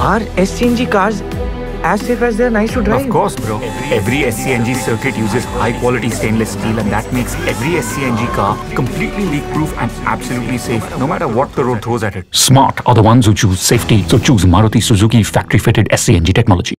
Are SCNG cars as safe as they are nice to drive? Of course, bro. Every SCNG circuit uses high-quality stainless steel, and that makes every SCNG car completely leak-proof and absolutely safe, no matter what the road throws at it. Smart are the ones who choose safety, so choose Maruti Suzuki factory-fitted SCNG technology.